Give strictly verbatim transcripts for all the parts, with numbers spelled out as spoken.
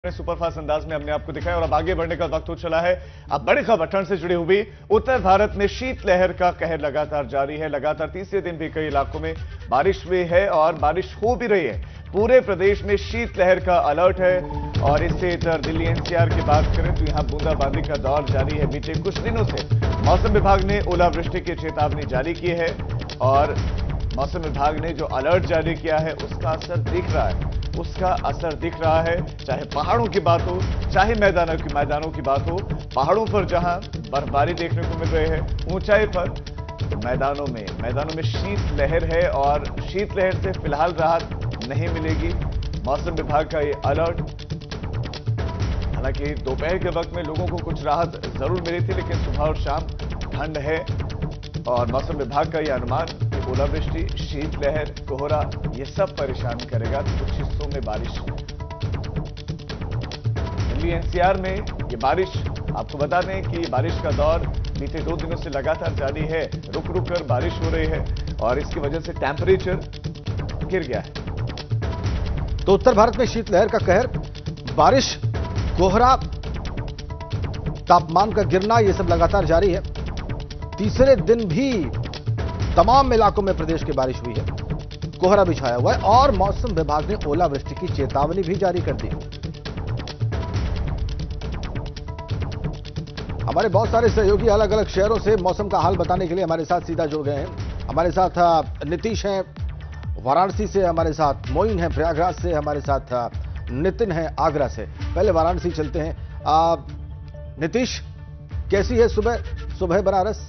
Superfast अंदाज में हमने आपको दिखाया और अब आगे बढ़ने का वक्त हो चला है। अब बड़ी खबर ठंड से जुड़ी हुई। उत्तर भारत में शीतलहर का कहर लगातार जारी है। लगातार तीसरे दिन भी कई इलाकों में बारिश हुई है और बारिश हो भी रही है। पूरे प्रदेश में शीतलहर का अलर्ट है और इससे इधर दिल्ली एनसीआर की बात करें तो यहां बूंदाबांदी का दौर जारी है। बीते कुछ दिनों से मौसम विभाग ने ओलावृष्टि की चेतावनी जारी की है और मौसम विभाग ने जो अलर्ट जारी किया है उसका असर दिख रहा है उसका असर दिख रहा है चाहे पहाड़ों की बात हो, चाहे मैदानों की मैदानों की बात हो। पहाड़ों पर जहां बर्फबारी देखने को मिल रही है, ऊंचाई पर तो मैदानों में मैदानों में शीतलहर है और शीतलहर से फिलहाल राहत नहीं मिलेगी। मौसम विभाग का ये अलर्ट, हालांकि दोपहर के वक्त में लोगों को कुछ राहत जरूर मिली थी, लेकिन सुबह और शाम ठंड है और मौसम विभाग का यह अनुमान ओलावृष्टि, शीतलहर, कोहरा ये सब परेशान करेगा। कुछ हिस्सों में बारिश। दिल्ली एनसीआर में ये बारिश, आपको बता दें कि बारिश का दौर बीते दो दिनों से लगातार जारी है। रुक रुक कर बारिश हो रही है और इसकी वजह से टेम्परेचर गिर गया है। तो उत्तर भारत में शीतलहर का कहर, बारिश, कोहरा, तापमान का गिरना, ये सब लगातार जारी है। तीसरे दिन भी तमाम इलाकों में प्रदेश की बारिश हुई है, कोहरा भी छाया हुआ है और मौसम विभाग ने ओलावृष्टि की चेतावनी भी जारी कर दी। हमारे बहुत सारे सहयोगी अलग अलग शहरों से मौसम का हाल बताने के लिए हमारे साथ सीधा जुड़ गए हैं। हमारे साथ नीतीश हैं वाराणसी से, हमारे साथ मोइन है प्रयागराज से, हमारे साथ नितिन है आगरा से। पहले वाराणसी चलते हैं। आ, नीतीश, कैसी है सुबह सुबह बनारस?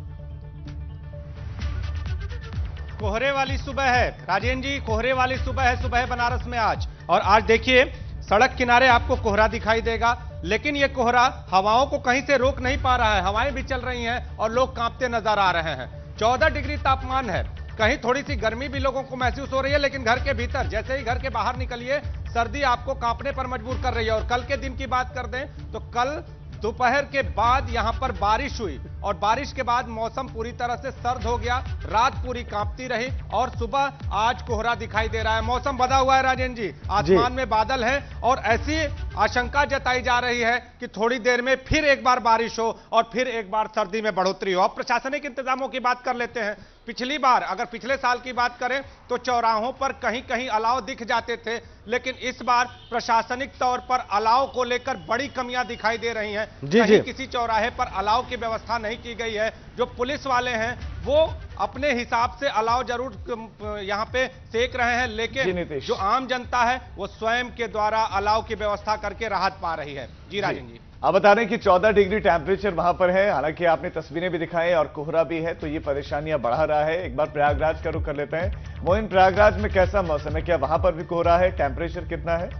कोहरे वाली सुबह है राजेंद्र जी, कोहरे वाली सुबह है सुबह बनारस में आज। और आज देखिए सड़क किनारे आपको कोहरा दिखाई देगा, लेकिन ये कोहरा हवाओं को कहीं से रोक नहीं पा रहा है। हवाएं भी चल रही हैं और लोग कांपते नजर आ रहे हैं। चौदह डिग्री तापमान है, कहीं थोड़ी सी गर्मी भी लोगों को महसूस हो रही है, लेकिन घर के भीतर जैसे ही घर के बाहर निकलिए सर्दी आपको कांपने पर मजबूर कर रही है। और कल के दिन की बात कर दें तो कल दोपहर के बाद यहां पर बारिश हुई और बारिश के बाद मौसम पूरी तरह से सर्द हो गया। रात पूरी कांपती रही और सुबह आज कोहरा दिखाई दे रहा है। मौसम बदला हुआ है राजेंद्र जी, आसमान में बादल है और ऐसी आशंका जताई जा रही है कि थोड़ी देर में फिर एक बार बारिश हो और फिर एक बार सर्दी में बढ़ोतरी हो। अब प्रशासनिक इंतजामों की बात कर लेते हैं। पिछली बार अगर पिछले साल की बात करें तो चौराहों पर कहीं कहीं अलाव दिख जाते थे, लेकिन इस बार प्रशासनिक तौर पर अलाव को लेकर बड़ी कमियां दिखाई दे रही हैं। कहीं किसी चौराहे पर अलाव की व्यवस्था नहीं की गई है। जो पुलिस वाले हैं वो अपने हिसाब से अलाव जरूर यहां पे सेक रहे हैं, लेकिन जो आम जनता है वो स्वयं के द्वारा अलाव की व्यवस्था करके राहत पा रही है। जी राजेंद्र जी, आप बता रहे हैं कि चौदह डिग्री टेम्परेचर वहां पर है, हालांकि आपने तस्वीरें भी दिखाई और कोहरा भी है, तो ये परेशानियां बढ़ा रहा है। एक बार प्रयागराज का रुख कर लेते हैं। मोइन, प्रयागराज में कैसा मौसम है? क्या वहां पर भी कोहरा है? टेम्परेचर कितना है?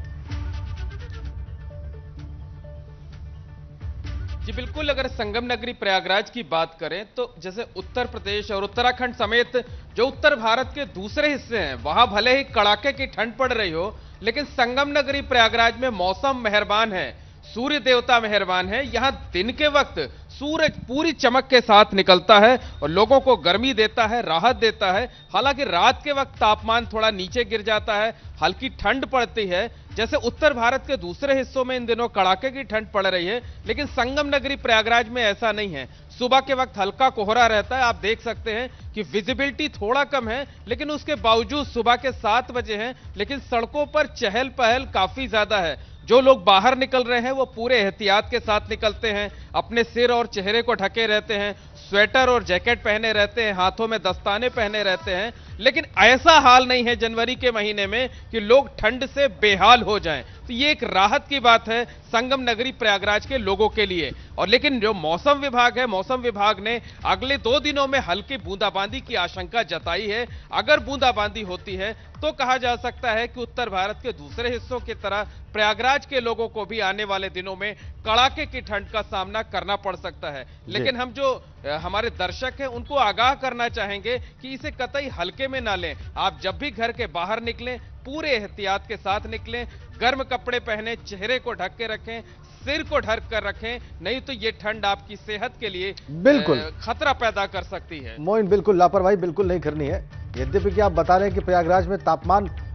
जी बिल्कुल, अगर संगम नगरी प्रयागराज की बात करें तो जैसे उत्तर प्रदेश और उत्तराखंड समेत जो उत्तर भारत के दूसरे हिस्से हैं वहां भले ही कड़ाके की ठंड पड़ रही हो, लेकिन संगम नगरी प्रयागराज में मौसम मेहरबान है, सूर्य देवता मेहरबान है। यहां दिन के वक्त सूरज पूरी चमक के साथ निकलता है और लोगों को गर्मी देता है, राहत देता है। हालांकि रात के वक्त तापमान थोड़ा नीचे गिर जाता है, हल्की ठंड पड़ती है। जैसे उत्तर भारत के दूसरे हिस्सों में इन दिनों कड़ाके की ठंड पड़ रही है, लेकिन संगम नगरी प्रयागराज में ऐसा नहीं है। सुबह के वक्त हल्का कोहरा रहता है, आप देख सकते हैं कि विजिबिलिटी थोड़ा कम है, लेकिन उसके बावजूद सुबह के सात बजे हैं, लेकिन सड़कों पर चहल पहल काफी ज्यादा है। जो लोग बाहर निकल रहे हैं वो पूरे एहतियात के साथ निकलते हैं, अपने सिर और चेहरे को ढके रहते हैं, स्वेटर और जैकेट पहने रहते हैं, हाथों में दस्ताने पहने रहते हैं। लेकिन ऐसा हाल नहीं है जनवरी के महीने में कि लोग ठंड से बेहाल हो जाएं। तो ये एक राहत की बात है संगम नगरी प्रयागराज के लोगों के लिए। और लेकिन जो मौसम विभाग है, मौसम विभाग ने अगले दो दिनों में हल्की बूंदाबांदी की आशंका जताई है। अगर बूंदाबांदी होती है तो कहा जा सकता है कि उत्तर भारत के दूसरे हिस्सों की तरह प्रयागराज के लोगों को भी आने वाले दिनों में कड़ाके की ठंड का सामना करना पड़ सकता है। लेकिन हम जो हमारे दर्शक हैं उनको आगाह करना चाहेंगे कि इसे कतई हल्के में ना लें। आप जब भी घर के बाहर निकलें पूरे एहतियात के साथ निकलें, गर्म कपड़े पहने, चेहरे को ढक के रखें, सिर को ढक कर रखें, नहीं तो ये ठंड आपकी सेहत के लिए बिल्कुल खतरा पैदा कर सकती है। मोइन, बिल्कुल लापरवाही बिल्कुल नहीं करनी है। यद्यपि कि आप बता रहे हैं कि प्रयागराज में तापमान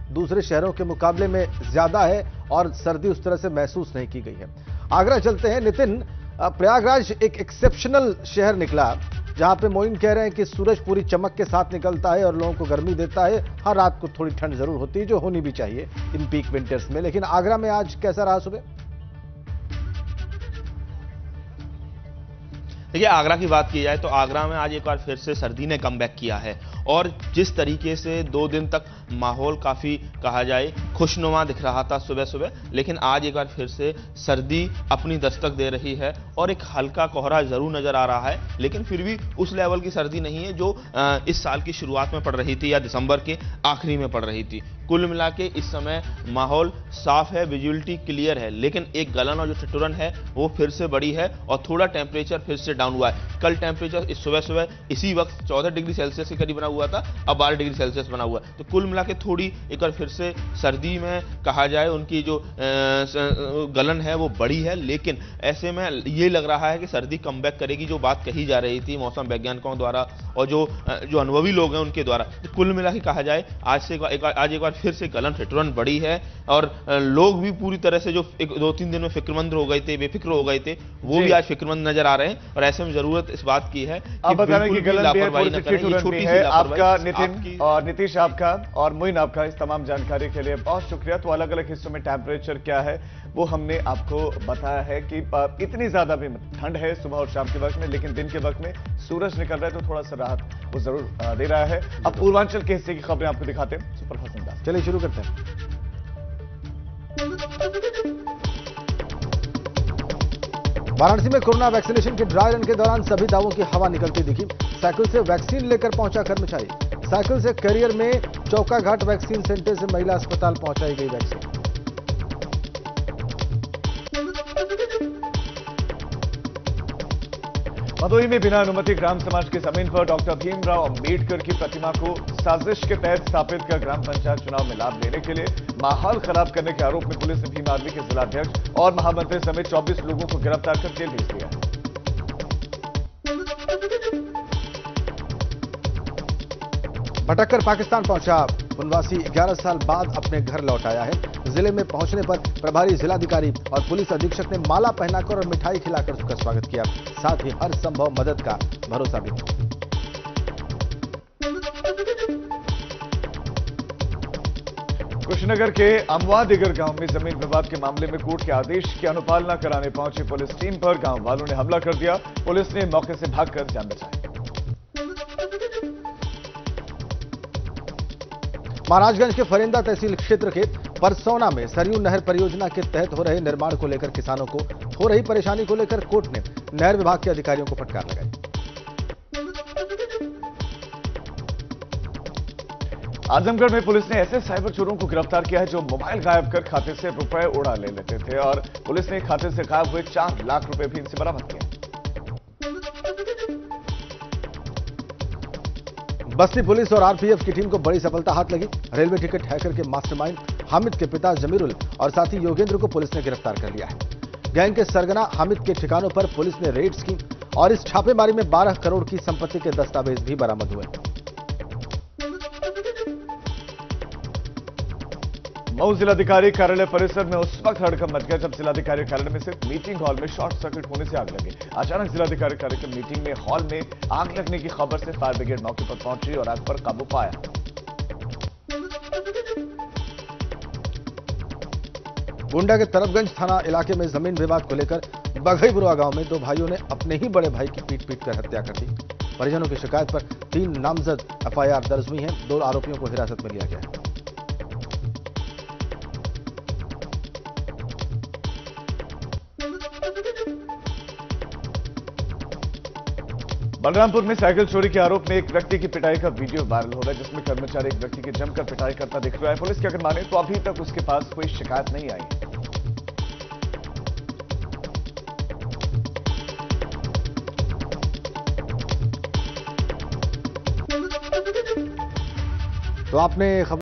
दूसरे शहरों के मुकाबले में ज्यादा है और सर्दी उस तरह से महसूस नहीं की गई है। आगरा चलते हैं नितिन। प्रयागराज एक एक्सेप्शनल शहर निकला, जहां पे मोइन कह रहे हैं कि सूरज पूरी चमक के साथ निकलता है और लोगों को गर्मी देता है। हर रात को थोड़ी ठंड जरूर होती है, जो होनी भी चाहिए इन पीक विंटर्स में। लेकिन आगरा में आज कैसा रहा सुबह? देखिए, आगरा की बात की जाए तो आगरा में आज एक बार फिर से सर्दी ने कमबैक किया है और जिस तरीके से दो दिन तक माहौल काफी कहा जाए खुशनुमा दिख रहा था सुबह सुबह, लेकिन आज एक बार फिर से सर्दी अपनी दस्तक दे रही है और एक हल्का कोहरा जरूर नजर आ रहा है, लेकिन फिर भी उस लेवल की सर्दी नहीं है जो इस साल की शुरुआत में पड़ रही थी या दिसंबर के आखिरी में पड़ रही थी। कुल मिला के इस समय माहौल साफ है, विजुअलिटी क्लियर है, लेकिन एक गलन और जो ठिठुरन है वो फिर से बढ़ी है और थोड़ा टेम्परेचर फिर से डाउन हुआ है। कल टेम्परेचर इस सुबह सुबह इसी वक्त चौदह डिग्री सेल्सियस के करीब बना हुआ था, अब बारह डिग्री सेल्सियस बना हुआ है। तो कुल मिला के थोड़ी एक बार फिर से सर्दी में कहा जाए उनकी जो गलन है वो बढ़ी है, लेकिन ऐसे में ये लग रहा है कि सर्दी कमबैक करेगी, जो बात कही जा रही थी मौसम वैज्ञानिकों द्वारा और जो जो अनुभवी लोग हैं उनके द्वारा। तो कुल मिला के कहा जाए आज से एक, आज एक बार फिर से गलन ठिठुरन बढ़ी है और लोग भी पूरी तरह से जो एक दो तीन दिन में फिक्रमंद हो गए थे, बेफिक्र हो गए थे, वो भी आज फिक्रमंद नजर आ रहे हैं। और ऐसे में जरूरत इस बात की है कि बताने की गलन भी है, लापरवाही न करें। ये छोटी सी आपका नितिन और नीतीश आपका और मोइन आपका इस तमाम जानकारी के लिए बहुत शुक्रिया। तो अलग अलग हिस्सों में टेम्परेचर क्या है वो हमने आपको बताया है कि इतनी ज्यादा भी ठंड है सुबह और शाम के वक्त में, लेकिन दिन के वक्त में सूरज निकल रहा है तो थोड़ा सा राहत वो जरूर दे रहा है। अब पूर्वांचल के हिस्से की खबरें आपको दिखाते हैं सुपर फास्ट अंदाज। चलिए शुरू करते हैं। वाराणसी में कोरोना वैक्सीनेशन के ड्राई रन के दौरान सभी दावों की हवा निकलती दिखी। साइकिल से वैक्सीन लेकर पहुंचा कर्मचारी। साइकिल से करियर में चौकाघाट वैक्सीन सेंटर से महिला अस्पताल पहुंचाई गई वैक्सीन। भदोही में बिना अनुमति ग्राम समाज की जमीन पर डॉक्टर भीमराव अंबेडकर की प्रतिमा को साजिश के तहत स्थापित कर ग्राम पंचायत चुनाव में लाभ लेने के लिए माहौल खराब करने के आरोप में पुलिस ने भीम आर्मी के जिलाध्यक्ष और महामंत्री समेत चौबीस लोगों को गिरफ्तार कर जेल भेज दिया है। भटककर पाकिस्तान पहुंचा वनवासी ग्यारह साल बाद अपने घर लौट आया है। जिले में पहुंचने पर प्रभारी जिलाधिकारी और पुलिस अधीक्षक ने माला पहनाकर और मिठाई खिलाकर उसका स्वागत किया, साथ ही हर संभव मदद का भरोसा भी दिया। कुशीनगर के अमवा दिगर गांव में जमीन विवाद के मामले में कोर्ट के आदेश की अनुपालना कराने पहुंची पुलिस टीम पर गांव वालों ने हमला कर दिया। पुलिस ने मौके से भागकर जान बचाई। महाराजगंज के फरेंदा तहसील क्षेत्र के परसौना में सरयू नहर परियोजना के तहत हो रहे निर्माण को लेकर किसानों को हो रही परेशानी को लेकर कोर्ट ने नहर विभाग के अधिकारियों को फटकार लगाई। आजमगढ़ में पुलिस ने ऐसे साइबर चोरों को गिरफ्तार किया है जो मोबाइल गायब कर खाते से रुपए उड़ा ले लेते थे और पुलिस ने खाते से गायब हुए चार लाख रुपए भी इनसे बरामद किए। बस्ती पुलिस और आरपीएफ की टीम को बड़ी सफलता हाथ लगी। रेलवे टिकट हैकर के मास्टरमाइंड हामिद के पिता जमीरुल और साथी योगेंद्र को पुलिस ने गिरफ्तार कर लिया है। गैंग के सरगना हामिद के ठिकानों पर पुलिस ने रेड्स की और इस छापेमारी में बारह करोड़ की संपत्ति के दस्तावेज भी बरामद हुए। मऊ जिलाधिकारी कार्यालय परिसर में उस वक्त हड़कंप मच गया जब जिलाधिकारी कार्यालय में सिर्फ मीटिंग हॉल में शॉर्ट सर्किट होने से आग लगी। अचानक जिलाधिकारी कार्यक्रम मीटिंग में हॉल में आग लगने की खबर से फायर ब्रिगेड मौके पर पहुंची और आग पर काबू पाया। गोंडा के तरफगंज थाना इलाके में जमीन विवाद को लेकर बघईबुरवा गांव में दो भाइयों ने अपने ही बड़े भाई की पीट पीट कर हत्या कर दी। परिजनों की शिकायत पर तीन नामजद एफआईआर दर्ज हुई है। दो आरोपियों को हिरासत में लिया गया है। बलरामपुर में साइकिल चोरी के आरोप में एक व्यक्ति की पिटाई का वीडियो वायरल हो रहा है जिसमें कर्मचारी एक व्यक्ति की जमकर पिटाई करता दिख रहा है। पुलिस की अगर माने तो अभी तक उसके पास कोई शिकायत नहीं आई। तो आपने